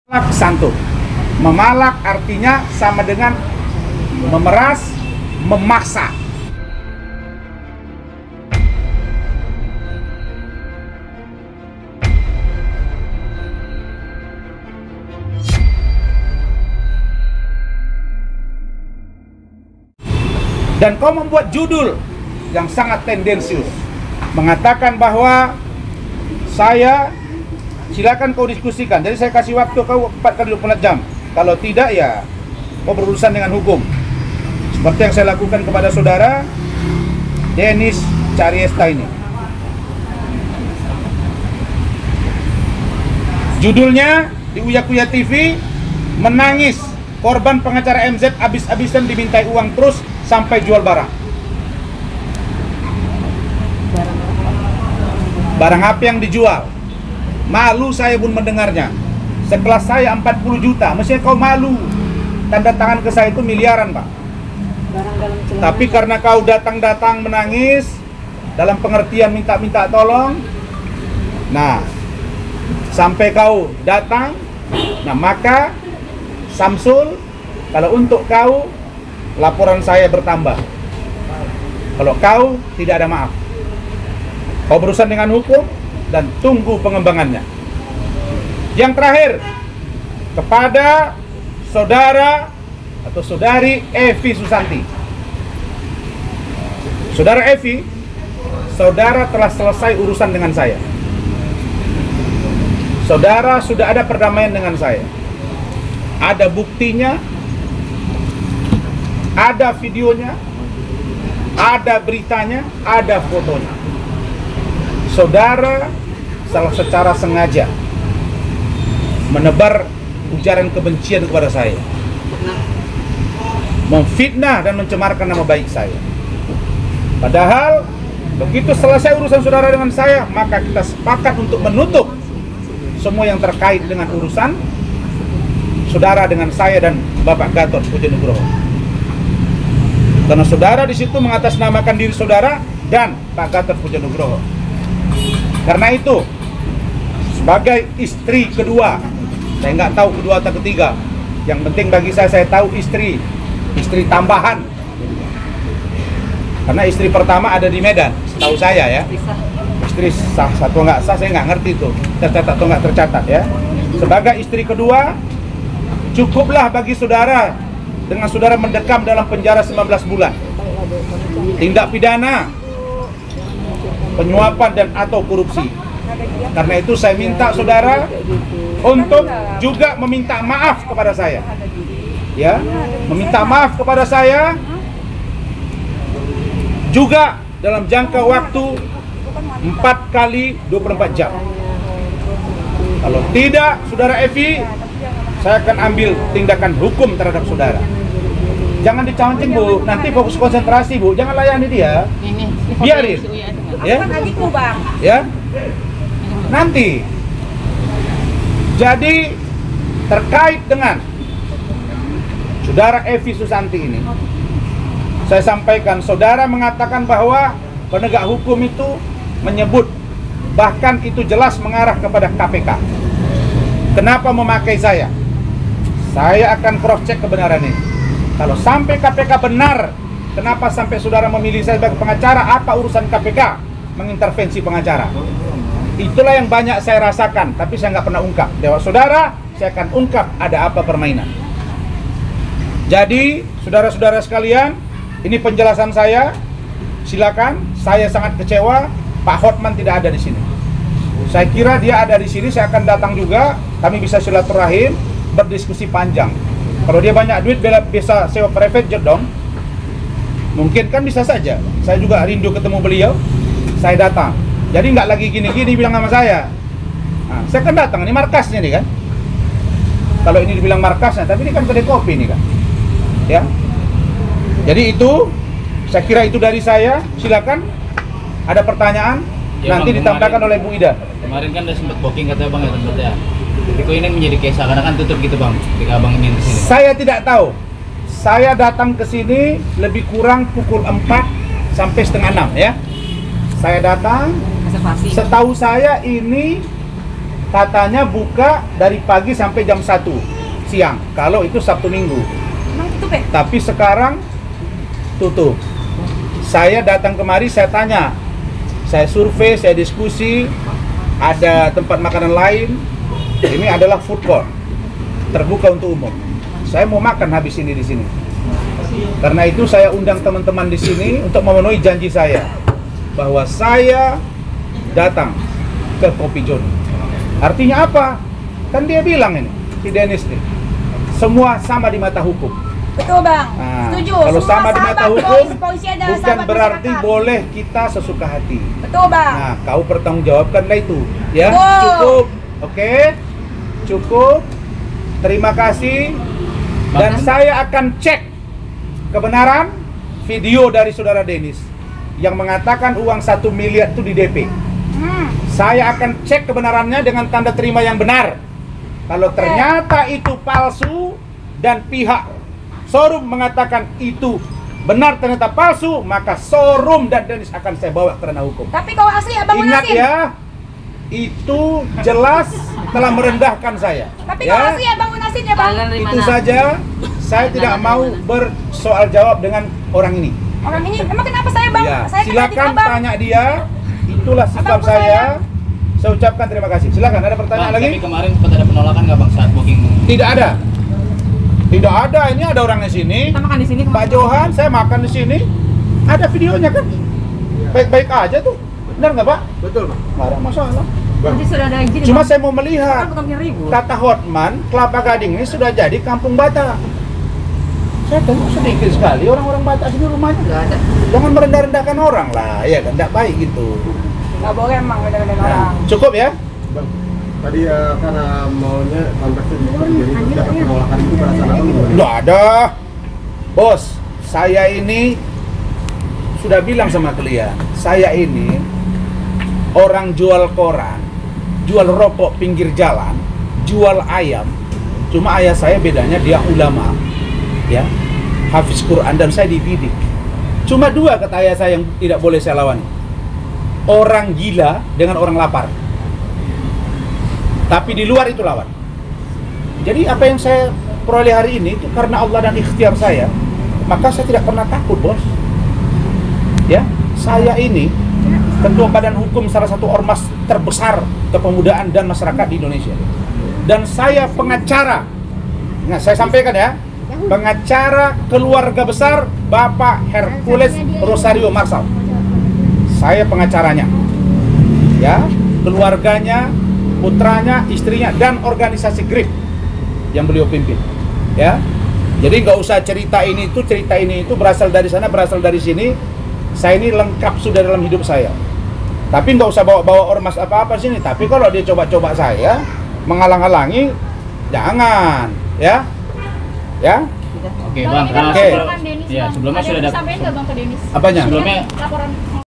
Memalak santun. Memalak artinya sama dengan memeras, memaksa. Dan kau membuat judul yang sangat tendensius, mengatakan bahwa saya, silakan kau diskusikan. Jadi saya kasih waktu kau 4 kali 24 jam. Kalau tidak ya kau berurusan dengan hukum. Seperti yang saya lakukan kepada saudara Dennis Cariesta ini. Judulnya di Uya Kuya TV, menangis korban pengacara MZ habis-habisan dimintai uang terus sampai jual barang. Barang apa yang dijual? Malu saya pun mendengarnya. Sekelas saya 40 juta, mestinya kau malu. Tanda tangan ke saya itu miliaran, Pak. Tapi karena kau datang-datang menangis, dalam pengertian minta-minta tolong, nah, sampai kau datang, nah maka Samsul, kalau untuk kau, laporan saya bertambah. Kalau kau, tidak ada maaf. Kau berurusan dengan hukum dan tunggu pengembangannya. Yang terakhir, kepada saudara atau saudari Evi Susanti. Saudara Evi, saudara telah selesai urusan dengan saya. Saudara sudah ada perdamaian dengan saya. Ada buktinya, ada videonya, ada beritanya, ada fotonya. Saudara secara sengaja menebar ujaran kebencian kepada saya, memfitnah dan mencemarkan nama baik saya. Padahal begitu selesai urusan saudara dengan saya, maka kita sepakat untuk menutup semua yang terkait dengan urusan saudara dengan saya dan Bapak Gatot Pujonugroho. Karena saudara di situ mengatasnamakan diri saudara dan Pak Gatot Pujonugroho. Karena itu, sebagai istri kedua, saya nggak tahu kedua atau ketiga. Yang penting bagi saya tahu istri tambahan. Karena istri pertama ada di Medan, setahu saya ya. Istri sah satu nggak sah, saya nggak ngerti itu, tercatat atau nggak tercatat ya. Sebagai istri kedua, cukuplah bagi saudara dengan saudara mendekam dalam penjara 19 bulan. Tindak pidana penyuapan dan atau korupsi. Karena itu saya minta saudara untuk juga meminta maaf kepada saya. Ya, meminta maaf kepada saya juga dalam jangka waktu 4 kali 24 jam. Kalau tidak, saudara Evi, saya akan ambil tindakan hukum terhadap saudara. Jangan dicancing, Bu. Nanti fokus konsentrasi, Bu. Jangan layani dia. Biarin. Ya. Ya. Nanti. Jadi terkait dengan saudara Evi Susanti ini, saya sampaikan, saudara mengatakan bahwa penegak hukum itu menyebut, bahkan itu jelas mengarah kepada KPK. Kenapa memakai saya? Saya akan cross check kebenaran ini. Kalau sampai KPK benar, kenapa sampai saudara memilih saya sebagai pengacara? Apa urusan KPK mengintervensi pengacara? Itulah yang banyak saya rasakan, tapi saya nggak pernah ungkap. Dewa saudara, saya akan ungkap ada apa permainan. Jadi, saudara-saudara sekalian, ini penjelasan saya. Silakan. Saya sangat kecewa Pak Hotman tidak ada di sini. Saya kira dia ada di sini, saya akan datang juga. Kami bisa silaturahim, berdiskusi panjang. Kalau dia banyak duit, bisa sewa private jet dong. Mungkin kan bisa saja. Saya juga rindu ketemu beliau. Saya datang. Jadi nggak lagi gini-gini bilang sama saya. Nah, saya kan datang, ini markasnya nih kan. Kalau ini dibilang markasnya, tapi ini kan kedai kopi nih kan. Ya. Jadi itu, saya kira itu dari saya. Silakan. Ada pertanyaan, ya, nanti Bang, ditambahkan oleh Bu Ida. Kemarin kan udah sempat booking katanya Bang ya, tempat ya. Tapi kok ini menjadi kayak seakan-akan tutup gitu Bang, ketika Abang ingin ke sini. Saya tidak tahu. Saya datang ke sini lebih kurang pukul 4 sampai setengah 6 ya. Saya datang, setahu saya ini katanya buka dari pagi sampai jam 1 siang. Kalau itu Sabtu Minggu. Emang tutup ya? Tapi sekarang tutup. Saya datang kemari, saya tanya, saya survei, saya diskusi, ada tempat makanan lain. Ini adalah food court, terbuka untuk umum. Saya mau makan habis ini di sini. Karena itu saya undang teman-teman di sini untuk memenuhi janji saya bahwa saya datang ke Kopi John. Artinya apa? Kan dia bilang ini, si Dennis nih, semua sama di mata hukum. Betul bang, Nah, setuju. kalau Semua sama di mata sahabat hukum, polisi adalah bukan sahabat berarti masyarakat. boleh kita sesuka hati. Betul bang. Nah, kau pertanggungjawabkanlah itu, ya. Betul. Cukup, oke? Cukup. Terima kasih. Dan saya akan cek kebenaran video dari saudara Dennis yang mengatakan uang 1 miliar itu di DP. Saya akan cek kebenarannya dengan tanda terima yang benar. Kalau ternyata itu palsu dan pihak showroom mengatakan itu benar ternyata palsu, maka showroom dan Dennis akan saya bawa ke ranah hukum. Tapi kalau asli abang Ingat lunasin. ya, itu jelas telah merendahkan saya. Tapi kalau Ya, asli abang lunasin ya bang. itu saja. Saya tidak mau bersoal jawab dengan orang ini. Orang ini, emang kenapa saya bang? Ya, Saya kenal silakan abang. tanya dia. Itulah sikap Abang saya. Saya ucapkan terima kasih. Silakan, ada pertanyaan Bang, lagi? tapi kemarin sempat ada penolakan nggak bang saat booking? Tidak ada. Tidak ada. Ini ada orang di sini. Kita makan di sini. Pak Johan, saya makan di sini. Ada videonya kan? Baik-baik aja tuh. Benar nggak Pak? Betul, Pak. Nggak ada masalah. Nanti sudah ada izin. Cuma saya mau melihat. bukan ribut. Kata Hotman, Kelapa Gading ini sudah jadi kampung Batak. Saya tengok sedikit sekali orang-orang Batak sini rumahnya. Nggak ada. Jangan merendah-rendahkan orang lah, ya kan? Tidak baik gitu. Nggak boleh emang beda-beda Nah, orang. cukup ya? Bang, tadi karena maunya konteksnya jadi dapat penolakan itu perasaan apa gimana? Nggak ada. Bos, saya ini sudah bilang sama kalian, saya ini orang jual koran, jual rokok pinggir jalan, jual ayam. Cuma ayah saya bedanya dia ulama, ya, hafiz Quran dan saya dididik. Cuma dua kata ayah saya yang tidak boleh saya lawan. Orang gila dengan orang lapar. Tapi di luar itu lawan. Jadi apa yang saya peroleh hari ini itu karena Allah dan ikhtiar saya. Maka saya tidak pernah takut, bos. Ya, saya ini ketua badan hukum salah satu ormas terbesar kepemudaan dan masyarakat di Indonesia. Dan saya pengacara. Nah, saya sampaikan ya, pengacara keluarga besar Bapak Hercules Rosario Marsal. Saya pengacaranya. Ya, keluarganya, putranya, istrinya dan organisasi GRIP yang beliau pimpin. Ya. Jadi nggak usah cerita ini itu berasal dari sana, berasal dari sini. Saya ini lengkap sudah dalam hidup saya. Tapi nggak usah bawa-bawa ormas apa-apa sini. Tapi kalau dia coba-coba saya menghalang-halangi, jangan, ya, ya. Oke bang, Oke. sebelumnya sudah dapat. Sampai nggak bang ke Denis? Apanya? Sebelumnya Laporan